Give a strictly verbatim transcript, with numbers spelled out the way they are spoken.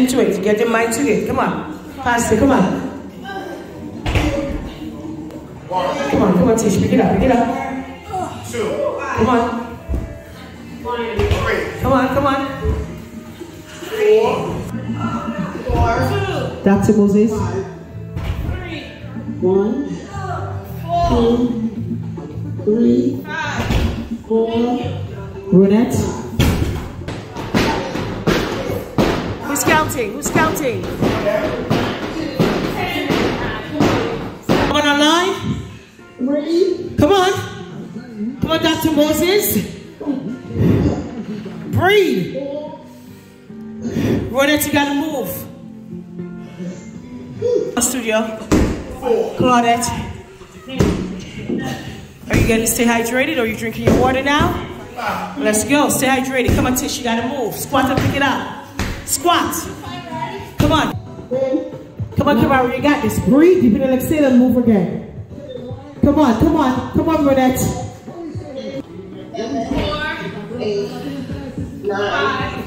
Into it. Get your mind to it. Come on. Pass it. Come on. Come on. Come on, Tish. Pick it up. Pick it up. Two. Come on. Three. Come on. Come on. Four. Four. Doctor Moses. Three. One. Four. Two. Three. Five. Four. Brunette. Who's counting? Who's counting? Come on online. Three. Come on. Come on, Doctor Moses. Breathe. Ronette, you gotta move. Studio. Claudette. Are you gonna stay hydrated or are you drinking your water now? Let's go. Stay hydrated. Come on, Tish. You gotta move. Squat and pick it up. Squat. Come on. Come on, come on. You got this. Breathe. Deep in the exhale and move again. Come on, come on. Come on, Ronette. Four. Eight. Nine.